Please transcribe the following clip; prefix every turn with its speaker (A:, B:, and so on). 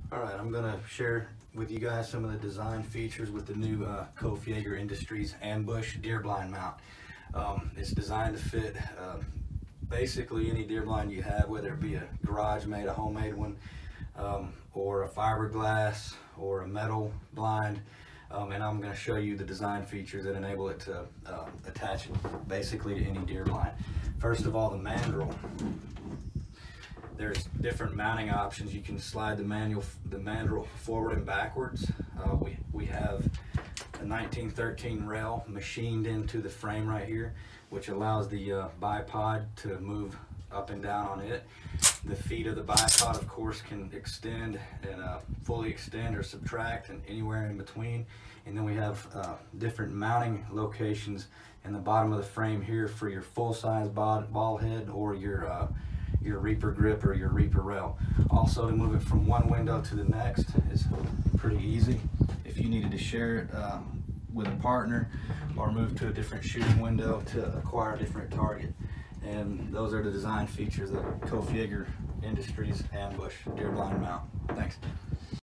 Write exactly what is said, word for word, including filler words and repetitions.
A: All right, I'm gonna share with you guys some of the design features with the new uh, Kofpjager Industries ambush deer blind mount. Um, it's designed to fit uh, basically any deer blind you have, whether it be a garage made, a homemade one, um, or a fiberglass or a metal blind. Um, and I'm going to show you the design features that enable it to uh, attach basically to any deer blind. First of all, the mandrel. There's different mounting options. You can slide the manual, the mandrel forward and backwards. Uh, we, we have a nineteen thirteen rail machined into the frame right here, which allows the uh, bipod to move up and down on it. The feet of the bipod, of course, can extend and uh, fully extend or subtract and anywhere in between. And then we have uh, different mounting locations in the bottom of the frame here for your full-size ball head or your uh, your Reaper grip or your Reaper rail. Also, to move it from one window to the next is pretty easy. If you needed to share it uh, with a partner or move to a different shooting window to acquire a different target. And those are the design features of the Kofpjager Industries ambush deer blind mount. Thanks.